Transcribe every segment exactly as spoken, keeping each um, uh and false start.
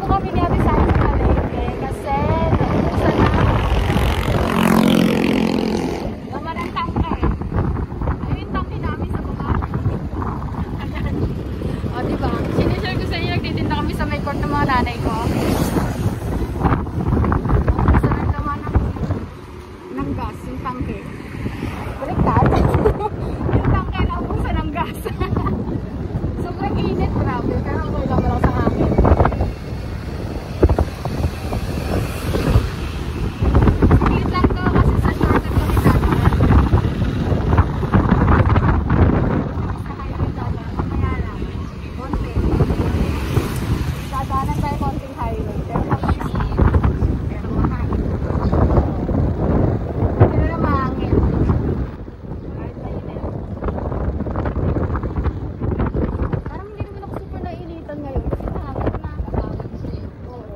kami ni Ate Sara sa palengke kasi naubusan na. Naman ang tangke. Ayun yung tangke namin sa baba. O diba? Sinishare ko sa inyo, nagtitinda kami sa may court ng mga nanay ko. Sarap naman ng, ng gas, yung tangke. Baliktad. Yung tangke naubusan ng gas. Sobrang init, grabe. Pero okay lang lang sa hangin. Init lang to kasi sa shortcut kami dadaan. Sa highway dadaan. Mamaya lang. Konti. Dadaanan tayo konting highway. Pero mabilis lang. Pero mahal. Pero na mahangin. Kahit mainit. Parang hindi naman ako super nainitan ngayon kasi nakakit na. Kapagod siya eh. Oo.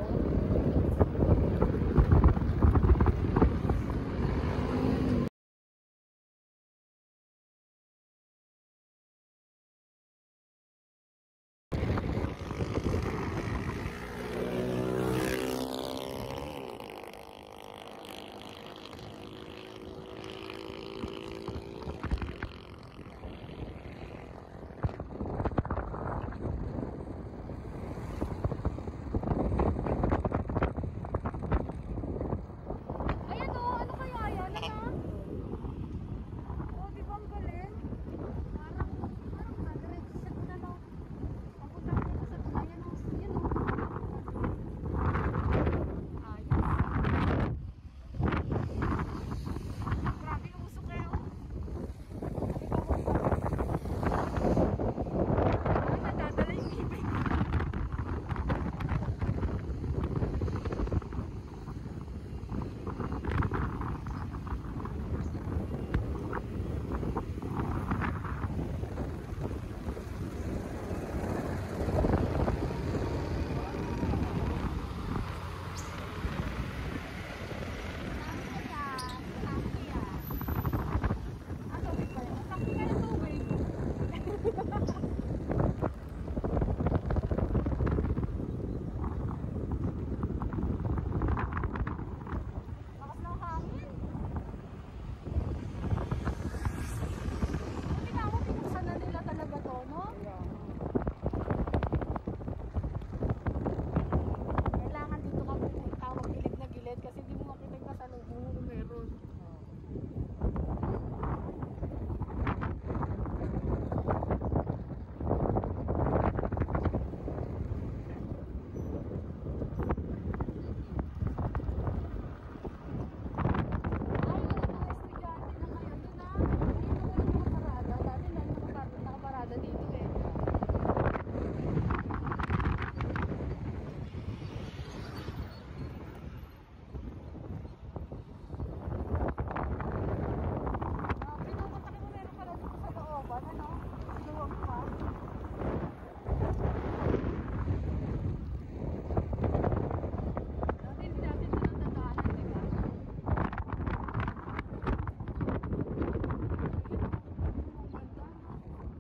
Ayan o, ano kaya yan? Ano? O, di ba ang galing? Parang, parang nag-register ko na lang. Papunta ko sa ayan o, yan o. Ayos. Grabe yung usok kayo. Ay, nadadala yung ibig. Kailangan dito ka pupunta, wag gilid na gilid kasi di mo makita yung kasalubong kung meron. Ay, wala mga estudyante na ngayon doon na. Ayun na wala nakaparada. Dati na yung nakaparada dito eh. Ah, pinupunta ko meron pala dito sa looban, ano? Luwag pa. Dati hindi natin ito natandaanan, di ba? Ang ganda, no?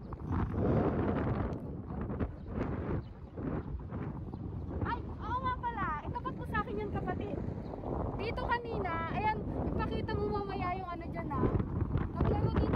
Ay, oo nga pala. Itapat mo sa akin yan, kapatid. Dito kanina, ayan, ipakita mo mamaya yung ano dyan ah. Naglaro dito.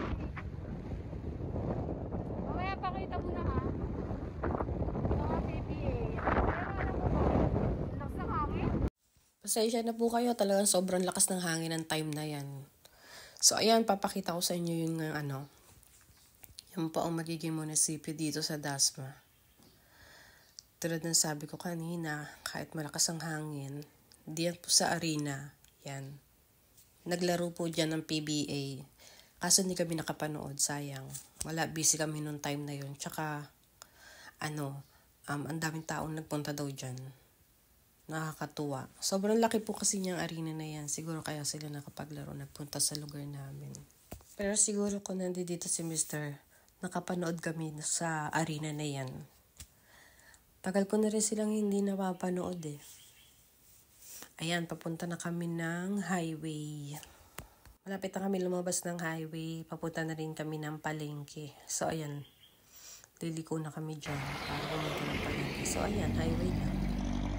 Mamaya pakita mo na ha. Mga P B A. Pero alam mo ba, lakas ng hangin. Pasensya na po kayo, talagang sobrang lakas ng hangin ng time na yan. So ayan, papakita ko sa inyo yung uh, ano, yung po ang magiging munisipyo dito sa Dasma. Tulad ng sabi ko kanina, kahit malakas ang hangin, diyan po sa arena, yan. Naglaro po dyan ng P B A. Kaso hindi kami nakapanood, sayang. Wala, busy kami nung time na yun. Tsaka, ano, um, ang daming taong nagpunta daw dyan. Nakakatuwa. Sobrang laki po kasi niyang arena na yan. Siguro kaya sila nakapaglaro, nagpunta sa lugar namin. Pero siguro kung nandito si Mister, nakapanood kami sa arena na yan. Tagal ko na rin silang hindi napapanood eh. Ayan, papunta na kami ng highway. Malapit na kami lumabas ng highway. Papunta na rin kami ng palengke. So, ayan. Liliko na kami dyan para pumunta ng palengke. So, ayan, highway na.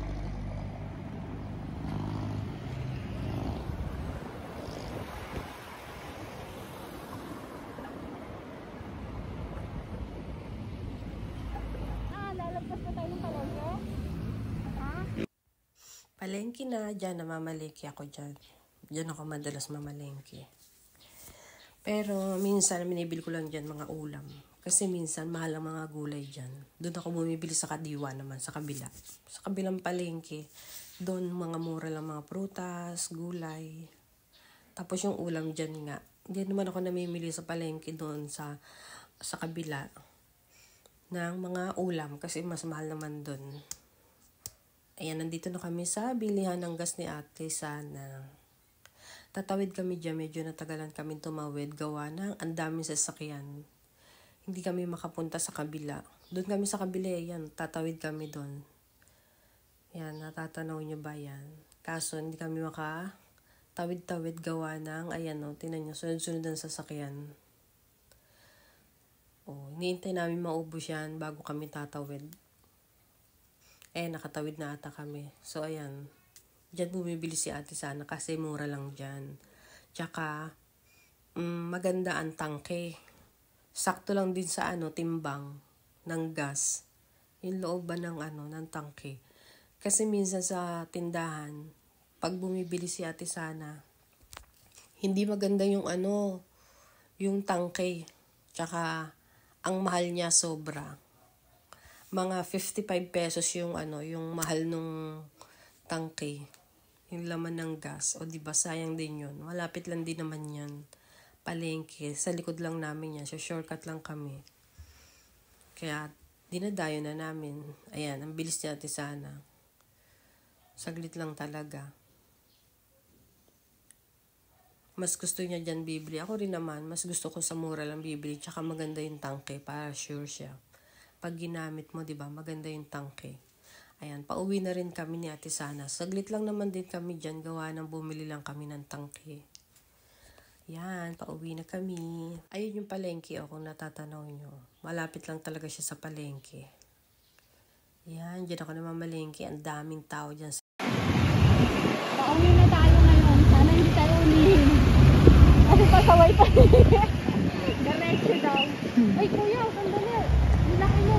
palengke na. Diyan, namamalengke ako dyan. Diyan ako madalas mamalengke. Pero minsan, minibili ko lang dyan mga ulam. Kasi minsan, mahal ang mga gulay dyan. Doon ako bumibili sa Kadiwa naman, sa kabila. Sa kabilang palengke, doon mga mura lang mga prutas, gulay. Tapos yung ulam dyan nga. Hindi naman ako namimili sa palengke doon sa, sa kabila ng mga ulam kasi mas mahal naman doon. Ayan, nandito na kami sa bilihan ng gas ni Ate Sana. Tatawid kami dyan, medyo natagalan kami tumawid, gawa ng ang daming sasakyan. Hindi kami makapunta sa kabila. Doon kami sa kabila, ayan, tatawid kami doon. Ayan, natatanaw nyo ba yan? Kaso, hindi kami makatawid-tawid gawa ng, ayan o, tinan nyo, sunod-sunod ang sasakyan. Oh, hinihintay namin maubos yan bago kami tatawid. Eh, nakatawid na ata kami. So, ayan. Diyan bumibili si Ate Sana kasi mura lang dyan. Tsaka, mm, maganda ang tangke. Sakto lang din sa ano, timbang ng gas. Yung loob ba ng ano, ng tangke. Kasi minsan sa tindahan, pag bumibili si Ate Sana, hindi maganda yung ano, yung tangke. Tsaka, ang mahal niya sobra. Mga fifty-five pesos yung ano, yung mahal nung tangke. Yung laman ng gas. O diba, sayang din yun. Malapit lang din naman yan. Palengke. Sa likod lang namin yan. So, shortcut lang kami. Kaya, dinadayo na namin. Ayan, ang bilis niya Ate Sana. Saglit lang talaga. Mas gusto niya dyan bibili. Ako rin naman, mas gusto ko sa mura lang bibili. Tsaka maganda yung tangke para sure siya. Pag ginamit mo, diba, maganda yung tangke. Ayan, pauwi na rin kami ni Ate Sana. Saglit lang naman din kami dyan. Gawa ng bumili lang kami ng tangke. Yan, pauwi na kami. Ayun yung palengke o kung natatanaw nyo. Malapit lang talaga siya sa palengke. Yan, dyan ako namamalengke. Ang daming tao dyan. Pauwi na tayo ngayon. Sana hindi tayo ulihin. Kasi pasaway pa. Diretso daw. Ay kuya, sandali. Nilaki mo.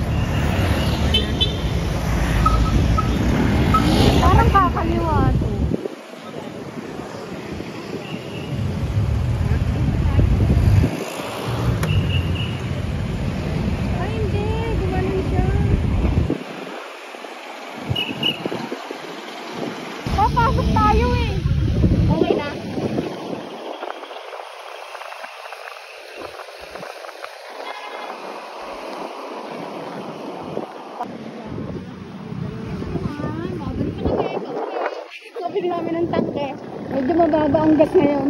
Parang kakaliwa ito. Ay hindi, gumaling siya. Papasok tayo eh. Okay na. Kapili namin ng tangke. Medyo mababa ang gas ngayon.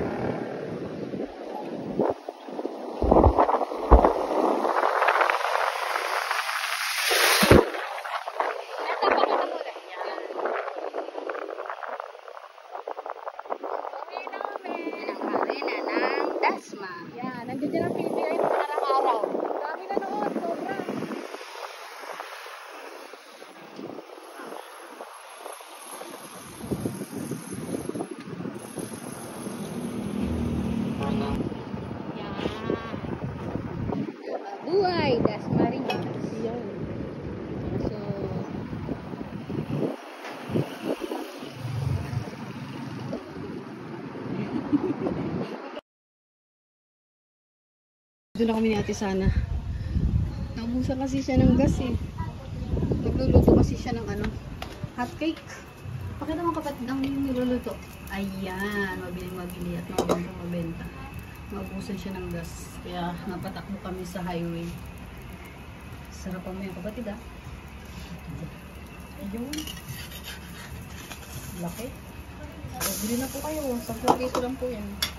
Yan, nandiyan dyan ang P T I ng araw-araw. Dami na noon, sobra. Buhay, Dasmariñas. Yan. So, doon na kami ni Ate Sana. Naubusan kasi siya ng gas eh. Nagluluto kasi siya ng ano, hot cake. Pakita mo kapatid ang niluluto. Ayan, mabiling mabili at mabentang mabenta. Naubusan siya ng gas. Kaya napatakbo kami sa highway. Sarapan mo yung kapatid ah. Ayun. Laki. So, bili na po kayo. Sampung piso lang po yan.